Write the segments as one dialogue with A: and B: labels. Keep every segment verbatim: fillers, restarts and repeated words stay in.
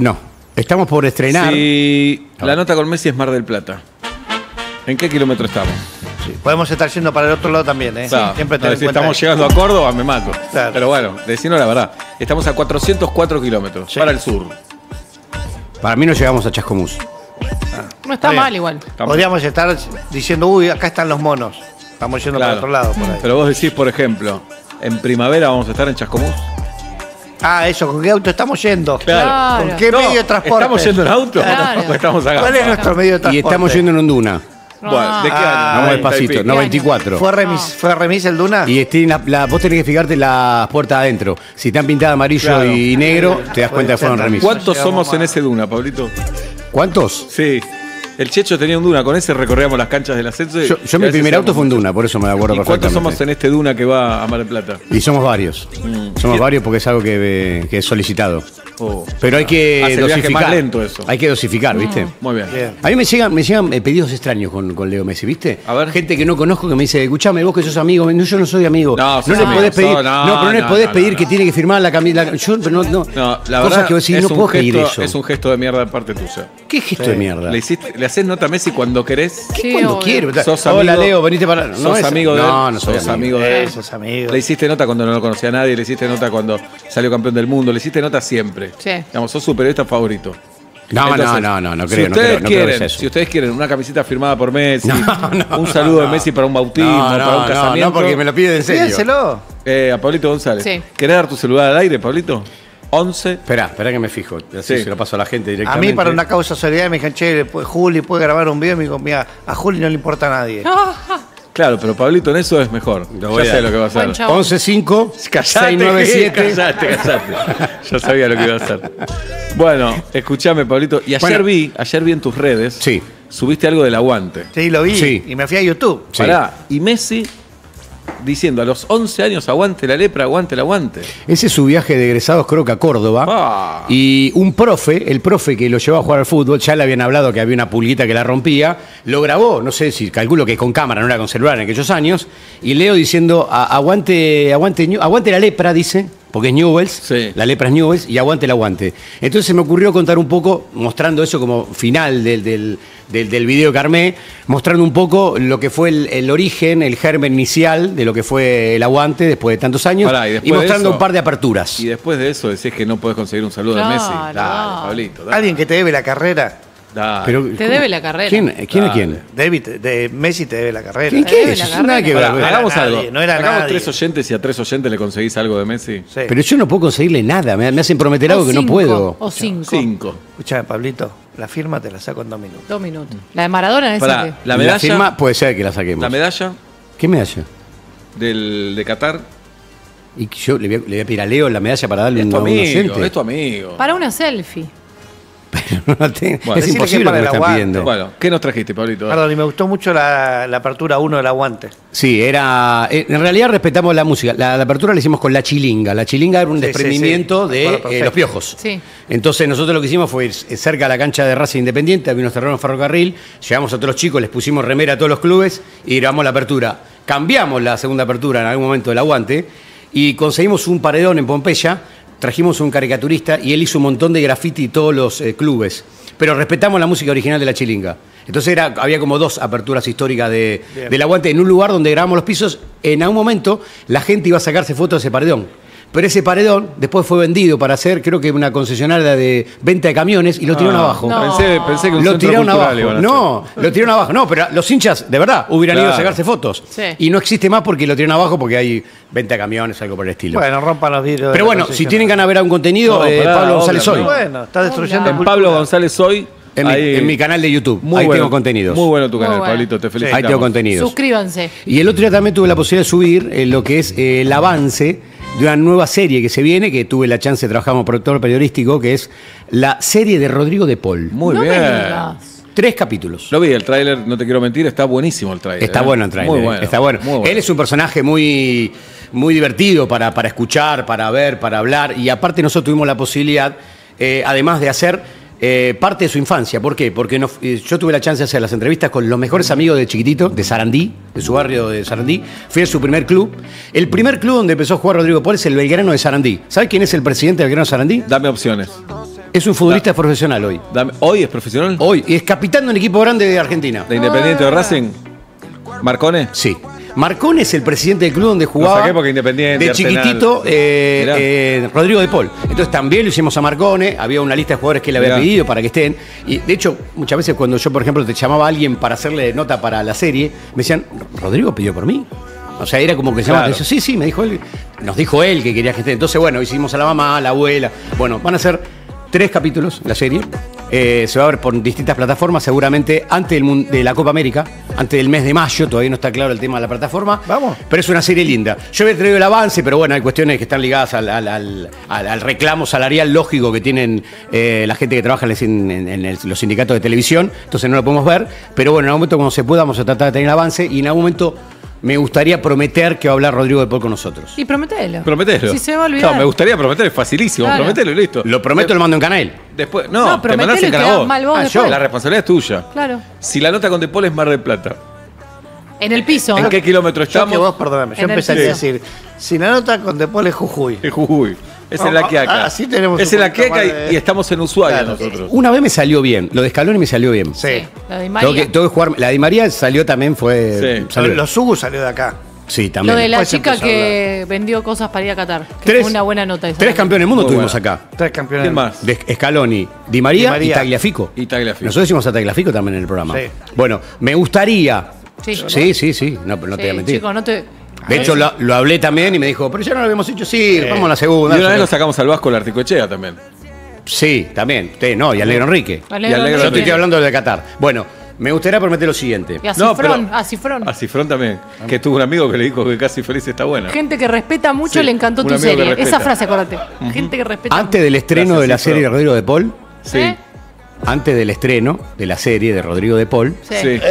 A: No, estamos por estrenar.
B: Si la nota con Messi es Mar del Plata, ¿en qué kilómetro estamos?
C: Sí. Podemos estar yendo para el otro lado también, ¿eh?
B: Claro,
C: Siempre
B: no,
C: ten
B: si
C: en cuenta
B: estamos
C: eso.
B: llegando a Córdoba, me mato.
C: Claro.
B: Pero bueno, decinos la verdad. Estamos a cuatrocientos cuatro kilómetros
C: Sí.
B: para el sur.
A: Para mí no llegamos a Chascomús.
D: No está
C: bien.
D: mal igual.
C: Podríamos estar diciendo, uy, acá están los monos. Estamos yendo
B: Claro.
C: para otro lado, por ahí.
B: Pero vos decís, por ejemplo, en primavera vamos a estar en Chascomús.
C: Ah, eso, ¿con qué auto estamos yendo?
D: Claro.
C: ¿Con qué
B: No,
C: medio de transporte?
B: ¿estamos yendo en auto?
D: Claro.
B: ¿O estamos acá?
C: ¿Cuál es nuestro medio de transporte?
A: Y estamos yendo en Onduna.
B: Bueno, ¿de qué
C: Ah,
B: año?
A: Vamos
B: noventa y
A: despacito,
B: pico.
A: noventa y cuatro.
C: ¿Fue remis, ¿Fue remis el Duna?
A: Y este, la, la- vos tenés que fijarte las puertas adentro. Si están pintadas amarillo
B: Claro.
A: y negro, te das cuenta que fueron
C: ser.
A: remis.
B: ¿Cuántos
C: Llegamos
B: somos en
C: más.
B: ese Duna, Pablito?
A: ¿Cuántos?
B: Sí. El Checho tenía un Duna, con ese recorríamos las canchas del ascenso. y-
A: Yo, yo
B: y a
A: mi
B: veces
A: primer auto
B: éramos
A: fue un
B: muchos.
A: Duna, por eso me acuerdo
B: ¿Y cuántos
A: perfectamente.
B: somos en este Duna que va a Mar del Plata?
A: Y somos varios. Somos varios porque es algo que, que es solicitado.
B: Oh.
A: Pero hay que
B: Hace el viaje
A: dosificar.
B: más lento eso.
A: Hay que dosificar, ¿viste?
B: Muy bien.
C: Bien.
A: A mí me llegan, me llegan eh, pedidos extraños con, con Leo Messi, ¿viste?
B: A ver.
A: Gente que no conozco que me dice, escuchame, vos que sos amigo. No, yo no soy amigo.
B: No,
A: No,
B: sos
A: le
B: amigo,
A: podés pedir,
B: sos-
A: no,
B: no,
A: pero no le
B: no,
A: podés
B: no,
A: pedir
B: no,
A: que
B: no.
A: tiene que firmar la camisa. Yo, pero no, no.
B: No, la
A: Cosas
B: verdad
A: que vos decís,
B: es,
A: no
B: un
A: puedo pedir
B: gesto,
A: eso.
B: es un gesto de mierda de parte tuya.
A: ¿Qué gesto de mierda?
B: Le, hiciste, le haces nota a Messi cuando querés.
D: Sí,
A: Cuando
D: obvio.
A: quiero.
B: Sos
A: Hola,
B: amigo-
A: Leo, venite para.
B: sos
A: es-
B: amigo de él.
A: No, no soy
B: sos
A: amigo.
B: amigo de él.
C: Esos amigos.
B: Le hiciste nota cuando no lo conocía a nadie, le hiciste nota cuando salió campeón del mundo, le hiciste nota siempre.
D: Sí.
B: Digamos, sos su periodista favorito.
A: No,
B: Entonces,
A: no, no, no, no
B: si
A: creo, no
B: ustedes
A: creo, no creo que
B: quieren,
A: sea eso.
B: Si ustedes quieren una camiseta firmada por Messi,
A: No, no,
B: un saludo de Messi para un bautismo,
A: No, no,
B: para un
A: no,
B: casamiento.
A: no, porque me lo piden en serio.
C: Pídenselo.
B: Eh, a Pablito González.
D: Sí.
B: ¿Querés dar tu celular al aire, Pablito? once.
A: Esperá, esperá que me fijo. Así
B: Sí.
A: se lo paso a la gente
C: A
A: directamente.
C: mí, para una causa solidaria, me dijeron, che, ¿puede- Juli puede grabar un video. Y me dijo, mira, a Juli no le importa a nadie.
B: Claro, pero Pablito en eso es mejor.
A: Lo voy
B: Ya
A: a-
B: sé lo que va a hacer.
D: Buen chavo.
A: once cinco
B: Callate,
A: seis nueve siete.
B: Callate, callate. Yo sabía lo que iba a hacer. Bueno, escúchame, Pablito. Y ayer
A: Bueno.
B: vi, ayer vi en tus redes,
A: Sí.
B: subiste algo del aguante.
C: Sí, lo vi.
A: Sí.
C: Y me fui a YouTube.
A: Sí.
B: Pará, y Messi diciendo a los once años, aguante la lepra, aguante el aguante.
A: Ese es su viaje de egresados, creo que a Córdoba.
B: Ah.
A: Y un profe, el profe que lo llevó a jugar al fútbol, ya le habían hablado que había una pulguita que la rompía, lo grabó, no sé si calculo que con cámara, no era con celular en aquellos años, y Leo diciendo, "A- aguante, aguante, Ñu- aguante la lepra", dice, porque es Newell's,
B: Sí.
A: la lepra es Newell's, y aguante el aguante. Entonces se me ocurrió contar un poco, mostrando eso como final del, del, del, del video que armé, mostrando un poco lo que fue el, el origen, el germen inicial de lo que fue el aguante después de tantos años,
B: Pará, y
A: y,
B: después de
A: mostrando
B: eso-
A: un par de aperturas.
B: Y después de eso decís que no podés conseguir un saludo
D: Claro,
B: de Messi.
D: no.
B: Dale, Pablito. Dale.
C: Alguien que te debe la carrera.
B: Dale.
A: Pero,
D: Te debe la carrera.
A: ¿Quién, quién es
B: Dale.
A: quién?
C: David, de Messi te debe la carrera.
A: ¿Quién
D: Te
A: qué
D: debe
A: es?
D: la
A: Eso nada que ver.
B: Pará,
C: No era
B: hagamos
C: nadie,
B: algo.
C: no era
B: Hagamos
C: nadie.
B: tres oyentes y a tres oyentes le conseguís algo de Messi.
C: Sí.
A: Pero yo no puedo conseguirle nada, me, me hacen prometer algo
D: O
A: que no
D: cinco,
A: puedo.
D: O cinco.
B: Cinco.
C: Escuchame, Pablito, la firma te la saco en dos minutos.
D: Dos minutos. La de Maradona esa
B: Pará,
D: que-
B: la medalla,
A: firma puede ser que la saquemos.
B: la medalla
A: ¿Qué medalla?
B: del, de Qatar.
A: Y yo le voy, a, le voy a pedir a Leo la medalla para darle
B: Es
A: un,
B: tu
A: a un
B: amigo,
A: oyente.
B: es tu amigo.
D: Para una selfie.
A: No la tengo.
B: Bueno,
A: es
C: decirle
A: imposible
C: que
A: lo
C: para
A: que me
C: el
A: están
C: aguante.
A: pidiendo.
B: Bueno, ¿qué nos trajiste, Pablito?
C: Perdón, y me gustó mucho la, la apertura uno del aguante.
A: Sí, era. eh, En realidad respetamos la música. La, la apertura la hicimos con la chilinga. La chilinga era un
C: Sí, sí,
A: desprendimiento
C: sí.
A: de
C: Bueno,
A: eh,
C: perfecto.
A: los piojos.
D: Sí.
A: Entonces nosotros lo que hicimos fue ir cerca a la cancha de Racing Independiente, había unos terrenos ferrocarril, llevamos a todos los chicos, les pusimos remera a todos los clubes y grabamos la apertura. Cambiamos la segunda apertura en algún momento del aguante y conseguimos un paredón en Pompeya, trajimos un caricaturista y él hizo un montón de graffiti en todos los eh, clubes. Pero respetamos la música original de la chilinga. Entonces era, había como dos aperturas históricas de, del aguante en un lugar donde grabamos los pisos. En algún momento la gente iba a sacarse fotos de ese paredón. Pero ese paredón después fue vendido para hacer, creo que una concesionaria de venta de camiones y lo tiraron
B: Ah,
A: abajo.
D: No.
B: Pensé, pensé que un
A: Lo
B: centro
A: tiraron
B: cultural
A: abajo.
B: iban a
A: No, lo tiraron abajo. No, pero los hinchas, de verdad, hubieran ido a
B: Claro.
A: sacarse fotos.
D: Sí.
A: Y no existe más porque lo tiraron abajo porque hay venta de camiones, algo por el estilo.
C: Bueno, rompan los vidrios. de
A: pero
C: la
A: bueno, si
C: concesión.
A: tienen ganas de ver algún contenido,
B: No,
A: eh,
B: pará,
A: Pablo González
B: obvio,
A: hoy.
B: no.
C: Bueno, está destruyendo
D: En
B: En Pablo González hoy.
A: En mi,
B: ahí-
A: en mi canal de YouTube.
B: Muy
A: Ahí
B: bueno,
A: tengo contenidos.
B: Muy bueno tu
D: Muy
B: canal,
D: bueno.
B: Pablito, te felicito.
A: Ahí tengo contenidos.
D: Suscríbanse.
A: Y el otro día también tuve la posibilidad de subir eh, lo que es eh, el avance de una nueva serie que se viene, que tuve la chance de trabajar como productor periodístico, que es la serie de Rodrigo de Paul.
B: Muy
D: no
B: bien.
D: me digas.
A: Tres capítulos.
B: Lo vi, el tráiler, no te quiero mentir, está buenísimo el tráiler.
A: Está
B: ¿eh?
A: bueno el trailer.
B: Muy bueno.
A: Está bueno.
B: Muy bueno.
A: Él es un personaje muy, muy divertido para, para escuchar, para ver, para hablar. Y aparte nosotros tuvimos la posibilidad, eh, además de hacer eh, parte de su infancia. ¿Por qué? Porque nos- eh, yo tuve la chance de hacer las entrevistas con los mejores amigos de chiquitito, de Sarandí, de su barrio de Sarandí. Fui a su primer club. El primer club donde empezó a jugar Rodrigo Paul es el Belgrano de Sarandí. ¿Sabes quién es el presidente del Belgrano de Sarandí?
B: Dame opciones.
A: Es un futbolista profesional hoy.
B: Dame- ¿Hoy es profesional?
A: Hoy. Y es capitán de un equipo grande de Argentina.
B: ¿De Independiente de Racing? ¿Marcone?
A: Sí. Marcone es el presidente del club donde jugaba.
B: saqué porque Independiente,
A: De
B: Arsenal.
A: chiquitito, eh,
B: Mirá.
A: eh, Rodrigo de Paul. Entonces también lo hicimos a Marcone. Había una lista de jugadores que le había
B: Mirá.
A: pedido para que estén. Y de hecho, muchas veces cuando yo, por ejemplo, te llamaba a alguien para hacerle nota para la serie, me decían, ¿Rodrigo pidió por mí? O sea, era como que se llamaba.
B: Claro.
A: Yo, sí, sí, me dijo él. Nos dijo él que quería que esté. Entonces, bueno, hicimos a la mamá, a la abuela. Bueno, van a ser tres capítulos la serie. Eh, se va a ver por distintas plataformas, seguramente antes del mun- de la Copa América, antes del mes de mayo. Todavía no está claro el tema de la plataforma.
C: Vamos.
A: Pero es una serie linda. Yo había traído el avance, pero bueno, hay cuestiones que están ligadas al, al- al- al- al reclamo salarial lógico que tienen eh, la gente que trabaja en, el- en- en el- los sindicatos de televisión. Entonces no lo podemos ver. Pero bueno, en algún momento, cuando se pueda, vamos a tratar de tener el avance. Y en algún momento me gustaría prometer que va a hablar Rodrigo de Paul con nosotros.
D: Y prometelo.
B: Prometelo.
D: Si se va a olvidar.
B: No, me gustaría prometer, es facilísimo.
D: Claro.
B: Prometelo y listo.
A: Lo prometo, lo mando en canal.
B: Después, no,
D: No,
B: te
D: prometelo
B: mandás
D: y
B: en cara
D: quedás
B: vos.
D: mal vos
B: Ah,
D: después.
B: yo, la responsabilidad es tuya.
D: Claro.
B: Si la nota con De Paul es Mar del Plata,
D: En el piso.
B: ¿en qué kilómetro
C: Yo que
B: estamos?
C: vos, perdóname, yo
D: En el
C: empezaría a
D: piso.
C: decir, si la nota con Depol es Jujuy.
B: En Jujuy. Es
C: No,
B: en la
C: ah,
B: Quiaca.
C: así tenemos
B: Es
C: un
B: en la
C: poquito
B: Quiaca
C: más
B: y,
C: de-
B: y estamos en Ushuaia
C: Claro.
B: nosotros.
A: Una vez me salió bien. Lo de Scaloni me salió bien.
C: Sí.
D: Sí, la de María.
A: Tengo que, tengo que jugar. La de María salió también, fue.
B: Sí.
A: salió bien.
C: Los Hugo salió de acá.
A: Sí, también.
D: Lo de la
C: Después
D: chica
C: empezó a
D: que vendió cosas para ir a Qatar. Que
A: Tres-
D: fue una buena nota esa.
A: Tres campeones del mundo
B: Muy
A: tuvimos
B: buena.
A: acá.
C: Tres campeones.
B: ¿Quién más?
A: De Scaloni, Di María,
C: Di María.
A: y Tagliafico.
B: Y Tagliafico.
A: Nosotros hicimos a Tagliafico también en el programa.
C: Sí.
A: Bueno, me gustaría.
D: Sí.
A: sí, sí, sí. No, pero no te voy a
D: Sí,
A: mentir.
D: chico, no te...
A: De hecho, lo, lo hablé también y me dijo, pero ya no lo habíamos hecho. Sí, vamos a la segunda.
B: Y una vez lo sacamos al Vasco la Articochea también.
A: Sí, también. Usted, no, y Alegro Enrique.
D: Alegro
B: Y Alegro
A: Yo te
D: Enrique.
A: estoy hablando de Qatar. Bueno, me gustaría prometer lo siguiente.
D: Y a
B: No,
D: Cifrón,
B: pero-
D: a Cifrón.
B: A Cifrón también. Que tuvo un amigo que le dijo que Casi Feliz está buena.
D: Gente que respeta mucho,
B: Sí,
D: le encantó
B: un
D: tu
B: amigo que
D: serie.
B: respeta.
D: Esa frase, acordate. Gente que respeta
A: Antes del estreno
B: Gracias,
A: de la
B: Cifrón.
A: serie de Rodrigo de Paul,
B: Sí.
D: ¿Eh?
A: antes del estreno de la serie de Rodrigo de Paul,
D: Sí.
B: Sí.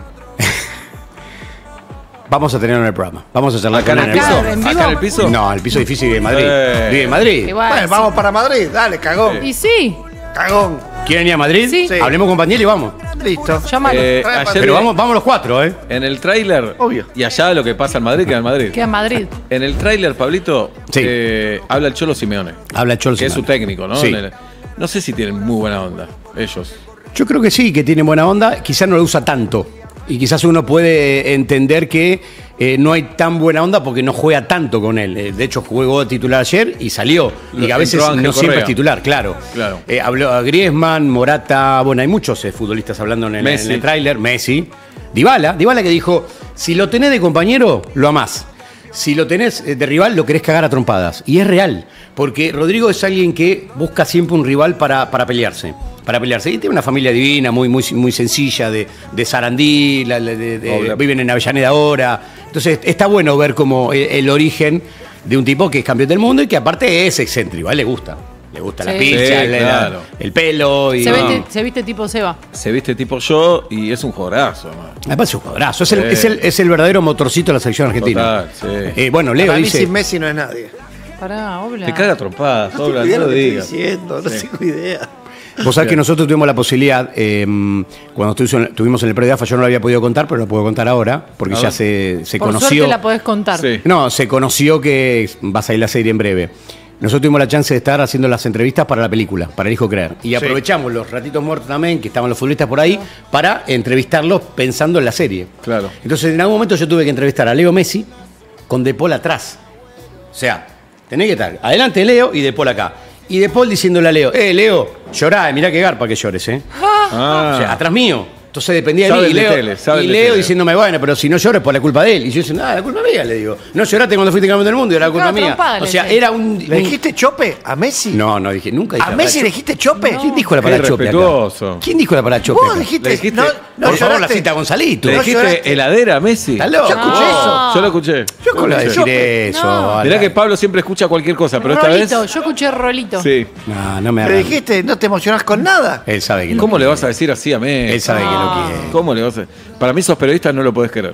A: vamos a tenerlo en el programa. Vamos a charlar
B: Acá en
A: con
B: el
A: él.
B: piso.
D: Acá, en
B: Acá
D: vivo.
B: en el piso.
A: No, el piso difícil de Madrid.
B: Eh.
A: Vive en Madrid.
D: Igual,
C: Bueno,
D: sí.
C: vamos para Madrid, dale, cagón.
D: Y sí,
C: Cagón.
A: ¿Quieren ir a Madrid?
D: Sí.
C: Sí.
A: Hablemos con Paniel y vamos.
C: Listo.
D: llámalo.
B: Eh,
C: Trae
B: ayer
A: Pero
B: vi-
A: vamos, vamos los cuatro, ¿eh?
B: En el tráiler.
C: Obvio.
B: Y allá lo que pasa en Madrid queda en Madrid.
D: Queda en Madrid.
B: En el tráiler, Pablito,
A: Sí.
B: eh, habla el Cholo Simeone,
A: Habla Cholo
B: que es su
A: Simeone.
B: técnico, ¿no?
A: Sí.
B: En el- no sé si tienen muy buena onda, ellos.
A: Yo creo que sí, que tiene buena onda. Quizás no lo usa tanto. Y quizás uno puede entender que eh, no hay tan buena onda porque no juega tanto con él. Eh, de hecho, jugó de titular ayer y salió.
B: Lo-
A: y a veces
B: entró Ángel
A: no siempre
B: Correa.
A: es titular, claro.
B: Claro.
A: Eh, habló a Griezmann, Morata, bueno, hay muchos eh, futbolistas hablando en el,
B: Messi.
A: en el tráiler. Messi. Dybala, Dybala que dijo, si lo tenés de compañero, lo amás. Si lo tenés eh, de rival, lo querés cagar a trompadas. Y es real, porque Rodrigo es alguien que busca siempre un rival para, para pelearse. Para pelearse. Y tiene una familia divina, muy, muy, muy sencilla, de, de Sarandí, la- la- de- de-
B: Obvio.
A: viven en Avellaneda ahora. Entonces está bueno ver como el, el origen de un tipo que es campeón del mundo y que aparte es excéntrico. A él le gusta. Le gusta la
D: Sí.
A: pizza,
B: Sí,
A: el,
B: claro.
A: el pelo. Y,
D: Se, viste, se viste tipo Seba.
B: Se viste tipo yo y es un jugadorazo, ¿no?
A: Me parece un jugadorazo. Es el,
B: Sí.
A: es, el, es el verdadero motorcito de la selección argentina.
B: Total, sí.
A: Eh, bueno, Leo
C: Para mí
A: dice.
C: sin Messi no es nadie.
D: Pará, obla.
B: Te caga trompadas,
C: No
B: Obla,
C: tengo idea
B: no
C: lo
B: lo
C: que
B: digas.
C: estoy diciendo, no
B: Sí.
C: tengo idea.
A: Vos sabés que nosotros tuvimos la posibilidad, eh, cuando estu- estuvimos en el Predafa, yo no lo había podido contar, pero lo puedo contar ahora, porque
B: A
A: ya
B: ver.
A: se, se
D: Por
A: conoció.
D: suerte la podés contar.
B: Sí.
A: No, se conoció que va a salir la serie en breve. Nosotros tuvimos la chance de estar haciendo las entrevistas para la película, para El Hijo Creer. Y aprovechamos los ratitos muertos también, que estaban los futbolistas por ahí, para entrevistarlos pensando en la serie.
B: Claro.
A: Entonces, en algún momento yo tuve que entrevistar a Leo Messi con De Paul atrás. O sea, tenés que estar adelante de Leo y De Paul acá. Y De Paul diciéndole a Leo, eh, Leo, llorá, mirá qué garpa que llores, ¿eh?
B: Ah.
A: O sea, atrás mío. Entonces dependía de
B: Sabe
A: mí. Y
B: el de
A: Leo,
B: tele, sabe
A: y
B: el de
A: Leo
B: tele.
A: diciéndome, bueno, pero si no llores por la culpa de él. Y yo diciendo, ah, la culpa mía, le digo. No lloraste cuando fuiste campeón del mundo y era la culpa
D: Claro,
A: mía.
D: trompada,
A: O
D: le
A: sea,
D: decía.
A: era un.
C: ¿Le
A: un-
C: dijiste chope a Messi?
A: No, no dije, nunca dije
C: ¿A
A: la
C: Messi
A: palabra
C: le dijiste chope?
A: chope. ¿Quién dijo la
B: Qué
A: palabra chope? acá?
B: respetuoso.
A: ¿Quién dijo la palabra chope?
C: Vos
A: acá?
C: dijiste,
B: Le dijiste-
C: no, no
A: Por favor, la
C: lloraste.
A: cita a Gonzalito.
B: ¿Le
C: No
B: dijiste
C: lloraste.
B: heladera a Messi?
A: ¿Estás loco?
C: Yo escuché eso.
B: Yo lo escuché.
C: Yo
A: ¿Cómo le va a
C: escuché.
A: decir eso?
D: No.
A: Vale.
B: Mirá que Pablo siempre escucha cualquier cosa, pero esta vez.
D: Rolito, yo escuché Rolito.
B: Sí.
A: No, no me
C: Le
A: hagas.
C: dijiste, no te emocionás con nada.
A: Él sabe que lo
B: ¿Cómo le
A: quiere.
B: vas a decir así a Messi?
A: Él sabe que lo
D: No.
A: quiere.
B: ¿Cómo le vas a Para mí, sos periodista, no lo podés querer.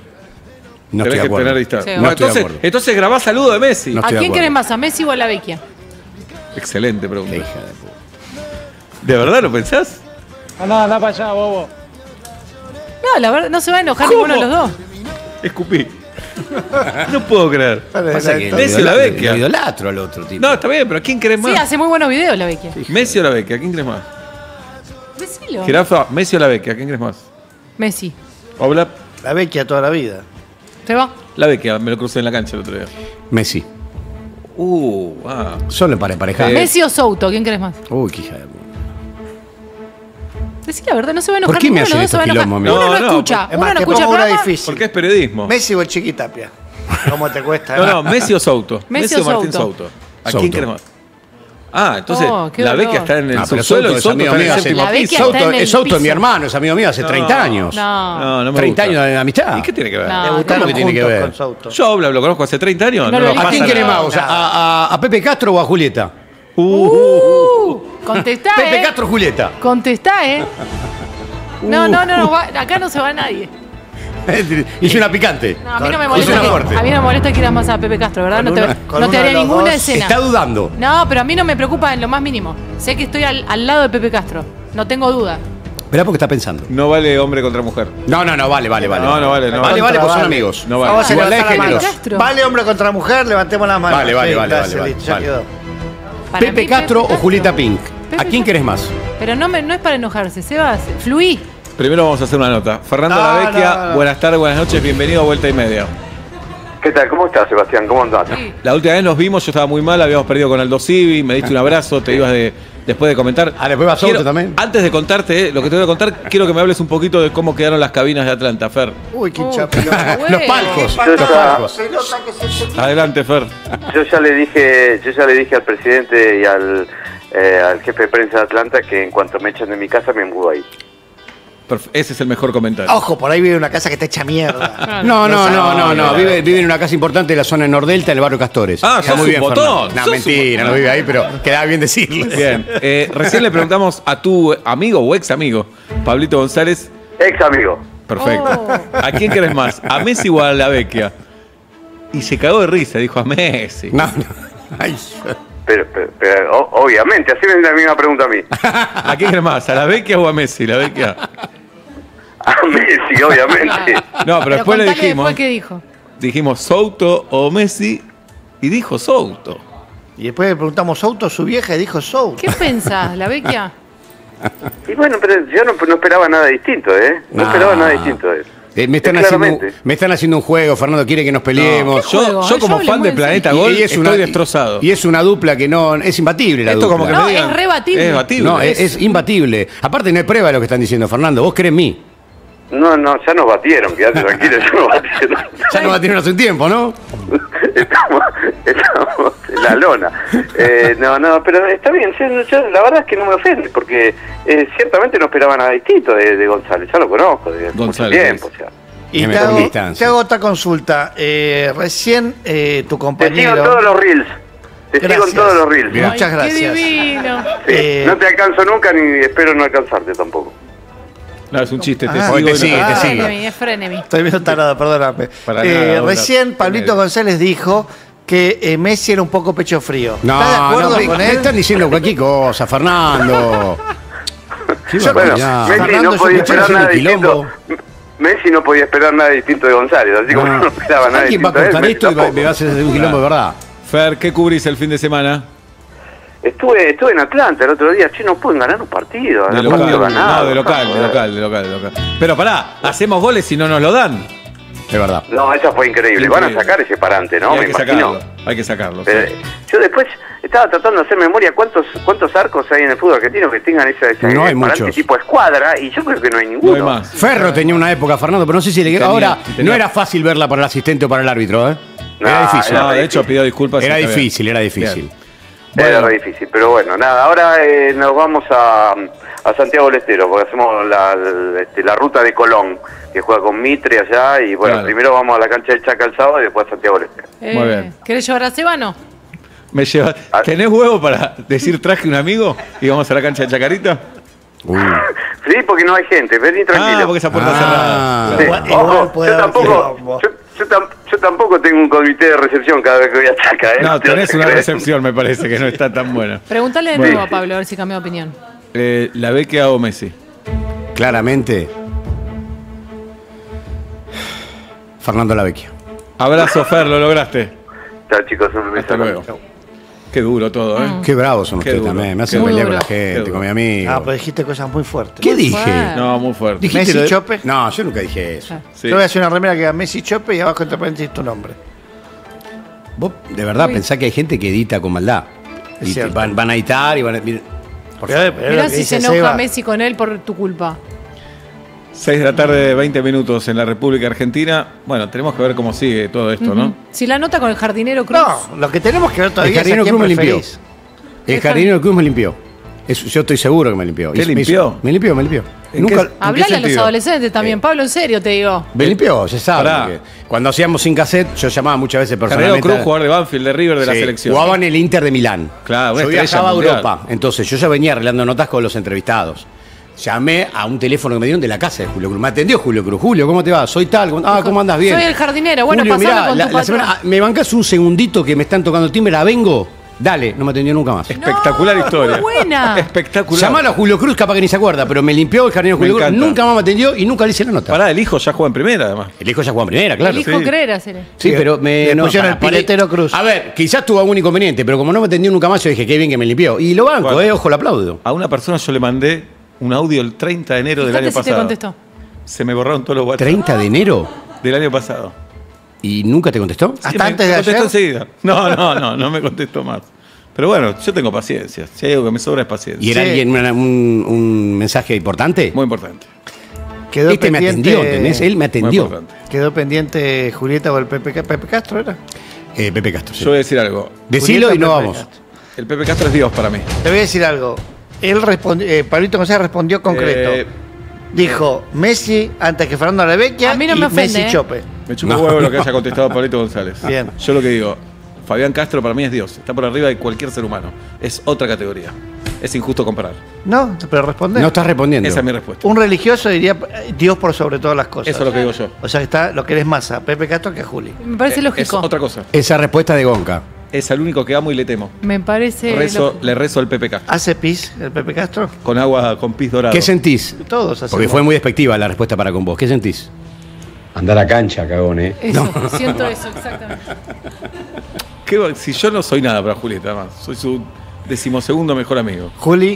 A: No
B: Tenés
A: estoy de
B: que
A: acuerdo.
B: tener distancia.
D: Sí,
B: Bueno,
A: no estoy de
B: entonces,
A: acuerdo.
B: entonces grabá saludo de Messi.
A: No
D: ¿A
A: estoy de
D: quién
A: acuerdo.
D: querés más, a Messi o a la Vecchia?
B: Excelente pregunta.
A: Qué hija de puta.
B: ¿De verdad lo pensás?
E: Andá, andá para allá, bobo.
D: No, la verdad, no se va a enojar
B: ¿Cómo?
D: ninguno de los dos.
B: Escupí. No puedo creer.
A: Pasa que
B: Messi o
A: lo
B: la
A: idol-
B: Vecchia.
A: lo idolatro al otro tipo.
B: No, está bien, pero ¿a quién querés más?
D: Sí, hace muy buenos videos la Vecchia.
B: ¿Messi o la Vecchia? ¿A quién querés más?
D: Decilo.
B: Jirafa, ¿Messi o la Vecchia? ¿A quién querés más?
D: Messi.
B: Obla,
C: La Vecchia toda la vida.
D: ¿Te va?
B: la Vecchia, me lo crucé en la cancha el otro día.
A: Messi.
B: Uh, ah.
A: Solo para emparejar.
B: Eh,
D: Messi o Souto, ¿quién querés más?
A: Uy, qué hija de puta.
D: Decí la verdad, no se va a enojar.
A: ¿Por qué me
D: ninguno de
A: hacen
D: los dos se va a
A: estos
D: enojar.
A: quilombos,
D: Uno
B: amigo?
D: no,
B: No, no,
D: escucha,
C: Es
D: uno
C: más,
D: no
C: te
D: escucha el
C: pongo una
D: programa.
C: difícil.
B: Porque es periodismo.
C: Messi o el Chiquitapia. ¿Cómo te cuesta?
B: No,
C: eh?
B: no, Messi o Souto.
D: Messi
B: Messi,
D: o
B: o Martín
D: Souto.
B: Souto. ¿A
A: Souto.
B: quién querés más? Ah, entonces
D: Oh, qué
B: la
D: dolor.
B: Vecchia está en el
A: No, pero
B: subsuelo
A: Souto
B: y
A: es
B: Souto
A: amigo
B: está en el
A: mío hace-
B: séptimo
D: La Vecchia
B: piso.
D: está
A: Souto,
D: en el
A: es Souto es mi
D: piso.
A: hermano, es amigo mío hace
B: No,
A: treinta años.
D: No.
B: No, no me
A: treinta
B: gusta.
A: años de amistad.
B: ¿Y qué tiene que ver?
D: No.
C: Debutaron
A: ¿cómo que tiene que
C: juntos
A: ver?
C: con Souto.
B: Yo Obla lo conozco hace treinta años.
D: No
B: No,
D: lo
B: lo
D: elijo.
A: ¿A quién
B: pasa
A: quiere
B: nada.
A: más? O sea, a, a- a Pepe Castro o a Julieta?
B: Uh, uh, uh.
D: Uh, contestá,
A: Pepe
D: eh.
A: Castro o Julieta.
D: Contestá, eh. No, no, no, no, va- acá no se va nadie.
A: Hice una picante.
D: No, a mí no me
A: Hice
D: molesta
A: una
D: que,
A: fuerte.
D: a mí no me molesta que quieras más a Pepe Castro, ¿verdad?
C: Con
D: No te,
C: una- con
D: no te
C: uno
D: haría
C: de los
D: ninguna
C: dos.
D: escena.
A: Está dudando.
D: No, pero a mí no me preocupa en lo más mínimo. Sé que estoy al, al lado de Pepe Castro. No tengo duda.
A: Esperá porque está pensando.
B: No vale hombre contra mujer.
A: No, no, no, vale, vale, vale.
B: No, no vale, no
A: Vale,
B: vale.
A: vale, pues son
C: Vale.
A: amigos.
B: No vale.
C: Vamos a
A: Igualdad de
C: levantar la mano.
A: géneros.
D: Castro.
C: Vale hombre contra mujer, levantemos las manos.
A: Vale, vale,
C: Sí,
A: vale,
C: gracias,
A: vale,
C: listo, ya
A: vale.
C: quedó.
D: Para
A: Pepe
D: mí,
A: Castro o
D: Castro.
A: Julieta Pink.
D: Pepe
A: ¿A quién
D: Castro.
A: querés más?
D: Pero no, me, no es para enojarse, Sebas. Fluí.
B: Primero vamos a hacer una nota. Fernando
C: No,
B: La Vecchia,
C: no, no.
B: buenas tardes, buenas noches, bienvenido a Vuelta y Media.
E: ¿Qué tal? ¿Cómo estás, Sebastián? ¿Cómo andás?
D: Sí.
B: La última vez nos vimos, yo estaba muy mal, habíamos perdido con Aldo Civi, me diste un abrazo, te ibas de, después de comentar.
A: Ah, después va Souto
B: Quiero-
A: también.
B: Antes de contarte, eh, lo que te voy a contar, quiero que me hables un poquito de cómo quedaron las cabinas de Atlanta, Fer.
C: Uy, qué
D: Uh,
C: hincha
A: Los palcos.
E: Yo
A: Los
E: ya-
A: palcos.
B: Adelante, Fer.
E: Yo ya le dije, yo ya le dije al presidente y al, eh, al jefe de prensa de Atlanta que en cuanto me echen de mi casa me mudo ahí.
B: Perf- Ese es el mejor comentario.
C: Ojo, por ahí vive una casa que está hecha mierda.
A: No, no, no, no, no.
B: no.
A: Vive, vive en una casa importante de la zona de Nordelta, en el barrio Castores.
B: Ah,
A: Está
B: sos
A: muy
B: un
A: bien,
B: botón,
A: Fernando. No,
B: sos un
A: mentira, no vive ahí, pero queda bien decirlo.
B: Bien. Eh, recién le preguntamos a tu amigo o ex amigo, Pablito González.
E: Ex amigo.
B: Perfecto.
D: Oh.
B: ¿A quién querés más? ¿A Messi o a La Vecchia? Y se cagó de risa, dijo a Messi.
A: No, no. Ay.
E: Pero, pero- pero, o- obviamente, así me la misma pregunta a mí.
B: ¿A quién querés más? ¿A La Vecchia o a Messi? La Vecchia.
E: A Messi, obviamente.
B: No, pero, después le
D: contale
B: dijimos,
D: después qué dijo.
B: dijimos Souto o Messi y dijo Souto.
C: Y después le preguntamos Souto, su vieja, y dijo Souto.
D: ¿Qué pensás, la Vecchia?
E: Y bueno, pero yo no, no esperaba nada distinto, ¿eh? No
A: Ah.
E: esperaba nada distinto de eso.
A: Eh, me, están
E: Eh,
A: haciendo,
E: claramente.
A: me están haciendo un juego, Fernando quiere que nos peleemos.
D: ¿Qué juego?
B: Yo, yo
D: Yo
B: como
D: hablé
B: fan
D: muy
B: de
D: en
B: Planeta
D: serio.
B: Gol
A: Y es
B: estoy
A: una-
B: destrozado.
A: Y es una dupla que no es imbatible la
B: Esto
A: dupla.
B: como que
D: No,
B: me digan,
D: es rebatible.
B: Es batible.
A: No, es, es imbatible. Aparte no hay prueba de lo que están diciendo, Fernando. Vos crees en mí.
E: No, no, ya nos batieron, quédate tranquilo, ya nos batieron.
A: Ya nos batieron hace un tiempo, ¿no?
E: estamos, estamos en la lona. Eh, no, no, pero está bien, yo- yo- la verdad es que no me ofende, porque eh, ciertamente no esperaba nada distinto de, de González, ya lo conozco de hace mucho
B: González,
E: tiempo.
B: sí.
E: O sea.
C: Y
A: Que me
C: te hago,
A: tome distancia.
C: te hago otra consulta. Eh, recién eh, tu
E: Te sigo en
C: compañero...
E: todos los reels, te sigo
C: Gracias.
E: en todos los reels.
A: Bien.
C: Muchas
D: Ay,
C: gracias.
D: Qué divino.
E: Sí,
C: Eh,
E: no te alcanzo nunca ni espero no alcanzarte tampoco.
B: No, es un chiste, te
C: Ah,
B: sigo.
A: te
B: y no
A: sigue,
B: te-
A: te sigue.
D: Frenemy, es Frenemy.
C: Estoy viendo tarado, perdóname.
B: Para
C: Eh,
B: nada, Douglas.
C: recién Pablito
B: Con él.
C: González dijo que eh, Messi era un poco pecho frío.
A: No,
C: ¿Estás de acuerdo
A: no, me,
C: con
A: me
C: él?
A: están diciendo cualquier cosa, Fernando. Qué
E: Bueno,
A: barbaridad.
E: Messi
C: Fernando,
E: no
C: yo
E: podía
C: te estoy
E: esperar
A: haciendo
E: nada
A: un
E: distinto.
A: quilombo.
E: Messi no podía esperar nada distinto de González, así como
A: No.
E: no esperaba nada
A: ¿Alguien va a
E: distinto de él,
A: cortar
E: Messi
A: esto y va-
E: tampoco.
A: me va a hacer un quilombo de verdad?
B: Fer, ¿qué cubrís el fin de semana?
E: Estuve, estuve en Atlanta el otro día, che, no pueden ganar un partido,
B: De
E: el
B: local,
E: partido ganado.
B: no, de local, de local, de local, de local. Pero pará, hacemos goles si no nos lo dan.
A: De verdad.
E: No, esa fue increíble.
B: Increíble.
E: Van a sacar ese parante, ¿no?
B: Y hay
E: Me
B: que
E: imagino.
B: sacarlo, hay que sacarlo.
E: Eh,
B: sí.
E: yo después estaba tratando de hacer memoria cuántos cuántos arcos hay en el fútbol argentino que tengan esa, esa
A: No hay
E: parante
A: muchos.
E: tipo escuadra y yo creo que no hay
B: No
E: ninguno.
B: hay más.
A: Ferro tenía una época, Fernando, pero no sé si le
B: Tenía,
A: ahora
B: tenía.
A: no era fácil verla para el asistente o para el árbitro, ¿eh? Era
E: No,
A: difícil.
B: No, de
E: Era
B: hecho pido disculpas.
A: Era
B: está bien.
A: difícil, era difícil.
B: Bien.
E: Era
B: Bueno.
E: re difícil, pero bueno, nada, ahora eh, nos vamos a, a Santiago del Estero, porque hacemos la, la- este, la ruta de Colón, que juega con Mitre allá, y bueno,
B: Claro.
E: primero vamos a la cancha del Chaca el sábado y después a Santiago del Estero.
D: Eh,
B: Muy bien.
D: ¿Querés llevar a Sebano?
B: Me lleva.
E: Ah.
B: ¿Tenés huevo para decir traje un amigo y vamos a la cancha de Chacarita?
A: Uy.
E: Sí, porque no hay gente, vení tranquilo.
B: Ah, porque esa puerta
A: Ah.
B: cerrada.
E: Sí,
C: Igual- igual
E: ojo,
C: puede
E: yo
C: haber
E: tampoco,
C: quilombo.
E: yo, yo tam- yo tampoco tengo un comité de recepción cada vez que voy a Chaca, ¿eh?
B: No,
E: te
B: tenés
E: vas a
B: una
E: creer.
B: recepción, me parece, que no está tan buena.
D: Pregúntale de
E: Bueno.
D: nuevo a Pablo, a ver si cambió de opinión.
B: Eh, ¿La Vecchia o Messi?
A: Claramente. Fernando La Vecchia.
B: Abrazo, Fer, lo lograste.
E: Chao, chicos, un beso.
B: Hasta luego. Qué duro todo, ¿eh?
A: Qué bravos son
B: Qué
A: ustedes
B: duro,
A: también. Me
B: qué
A: hacen
B: duro.
A: pelear con la
B: Qué
A: gente,
B: duro.
A: con mi amigo.
C: Ah, pero dijiste cosas muy fuertes.
A: ¿Qué dije?
D: fuerte.
B: No, muy fuerte.
A: ¿Dijiste
C: ¿Messi
A: lo de-
C: Chope?
A: No, yo nunca dije eso.
B: Sí.
C: Yo voy a hacer una remera que diga Messi Chope y abajo entre paréntesis tu nombre.
A: Vos, de verdad,
D: Uy.
A: pensá que hay gente que edita con maldad.
C: Es
A: Y
C: cierto.
A: van, van a editar y van a... miren, por
C: Pero-
A: favor.
C: pero lo
D: Mirá
C: que
D: si se
C: dice
D: enoja
C: Seba,
D: Messi con él por tu culpa.
B: seis de la tarde, veinte minutos en la República Argentina. Bueno, tenemos que ver cómo sigue todo esto, ¿no?
D: Si la nota con el jardinero Cruz.
C: No, lo que tenemos que ver
A: El
C: todavía es a
A: jardinero
C: quién
A: Cruz me limpió.
C: preferís.
A: El jardinero Cruz me limpió. Eso, yo estoy seguro que me limpió.
B: ¿Qué
A: Y me
B: limpió?
A: hizo- Me limpió, me limpió.
B: ¿En
A: Nunca,
B: qué- ¿En
D: Hablale a los
B: sentido?
D: adolescentes también, Pablo, en serio te digo.
A: Me limpió, se sabe.
B: Pará.
A: porque Cuando hacíamos sin cassette, yo llamaba muchas veces
B: Carrero
A: personalmente.
B: Cruz, jugador de Banfield, de River, de la
A: Sí,
B: selección.
A: jugaba en el Inter de Milán.
B: Claro, una
A: yo
B: estrella
A: viajaba a
B: mundial.
A: Europa. Entonces yo ya venía arreglando notas con los entrevistados. Llamé a un teléfono que me dieron de la casa de Julio Cruz. Me atendió Julio Cruz. Julio, ¿cómo te va? Soy tal. ¿Cómo- Ah, ¿cómo andas? Bien.
D: Soy el jardinero. Bueno,
A: Julio,
D: pasame
A: mirá,
D: con
A: la-
D: tu
A: la
D: patrón.
A: semana- ¿me bancás un segundito que me están tocando el timbre? ¿La vengo? Dale, no me atendió nunca más.
B: Espectacular
D: No,
B: historia.
D: muy buena.
B: Espectacular.
A: Llamalo a Julio Cruz, capaz que ni se acuerda, pero me limpió el jardinero
B: Me
A: Julio Cruz.
B: encanta.
A: Nunca más me atendió y nunca le hice la nota.
B: Pará, el hijo ya juega en primera, además.
A: El hijo ya jugó en primera, claro.
D: El hijo
B: sí.
D: creer hacer.
A: Sí, pero me.
C: Le pusieron el
A: pará,
C: piletero Cruz.
A: A ver, quizás tuvo algún inconveniente, pero como no me atendió nunca más, yo dije, qué bien que me limpió. Y lo banco,
B: Bueno.
A: eh, ojo, lo aplaudo.
B: A una persona yo le mandé un audio el treinta de enero del
D: Fíjate
B: año
D: si te
B: pasado.
D: contestó.
B: Se me borraron todos los WhatsApp
A: treinta de enero
B: del año pasado.
A: y nunca te contestó.
C: Hasta
B: Sí, me
C: antes de
B: contestó
C: ayer.
B: enseguida. No, no, no, no me contestó más. Pero bueno, yo tengo paciencia. Si hay algo que me sobra es paciencia.
A: ¿Y era
C: Sí.
A: alguien una- un, un mensaje importante?
B: Muy importante.
C: Quedó
A: Este me
C: pendiente-
A: atendió, ¿entendés? Él me
B: Muy
A: atendió.
B: importante.
C: Quedó pendiente Julieta o el Pepe, Ca- Pepe Castro, ¿era?
A: Eh, Pepe Castro. sí.
B: Yo voy a decir algo.
A: Decilo
C: Julieta
A: y no
C: Pepe
A: vamos.
C: Castro.
B: El Pepe Castro es Dios para mí.
C: Te voy a decir algo. Él respondió, eh, Pablito González respondió concreto.
B: Eh,
C: Dijo Messi antes que Fernando Rebecchia
D: A mí no
C: y
D: me ofende,
C: Messi
D: ¿eh?
C: Chope.
B: Me chupa
A: No.
B: huevo lo que haya contestado Pablito González.
C: Bien.
B: Yo lo que digo, Fabián Castro para mí es Dios. Está por arriba de cualquier ser humano. Es otra categoría. Es injusto comparar.
C: No, pero responde.
A: No estás respondiendo.
B: Esa es mi respuesta.
C: Un religioso diría eh, Dios por sobre todas las cosas.
B: Eso es lo que digo yo.
C: O sea que está lo que eres más a Pepe Castro que a Juli.
D: Me parece
B: Eh,
D: lógico.
B: Es otra cosa.
A: Esa respuesta de Gonca.
B: Es al único que amo y le temo.
D: Me parece.
B: Rezo-
D: lógico.
B: le rezo al Pepe Castro.
C: ¿Hace pis el Pepe Castro?
B: Con agua, con pis dorado.
A: ¿Qué sentís?
C: Todos hacemos.
A: Porque fue muy despectiva la respuesta para con vos. ¿Qué sentís? Anda a la cancha, cagón, ¿eh?
D: Eso, siento eso, exactamente.
B: ¿Qué va- si yo no soy nada para Julieta, además. Soy su decimosegundo mejor amigo.
C: Juli,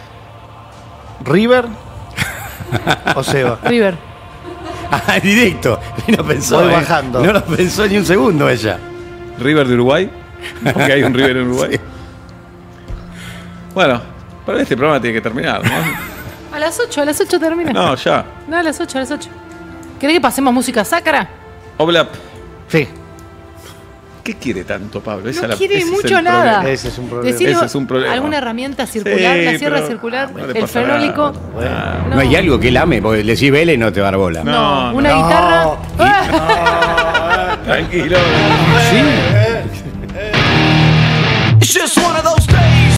C: River o Seba.
D: River.
A: Ah, directo. Y no pensó.
C: Voy
A: ¿eh?
C: bajando.
A: No lo pensó ni un segundo ella.
B: River de Uruguay. Porque hay un River en Uruguay.
A: Sí.
B: Bueno, pero este programa tiene que terminar, ¿no?
D: A las ocho, a las ocho termina.
B: No, ya.
D: No, a las ocho, a las ocho. ¿Querés que pasemos música sacra?
B: Oblap.
C: Sí,
B: ¿Qué quiere tanto, Pablo? Esa
D: No
B: es la-
D: quiere
B: ese es el
D: mucho nada.
B: problema.
C: ese es un problema.
D: Decirlo,
B: Ese es un problema.
D: ¿alguna herramienta circular?
B: Sí,
D: la sierra
B: pero-
D: circular,
B: no le
D: el
B: pasa
D: fenólico.
B: nada.
A: No. hay algo que él ame, porque le decís vele y no te va a dar bola.
B: No.
D: No, una
B: no.
D: guitarra. ¡Ah!
B: Tranquilo.
A: Sí.
F: It's just one of those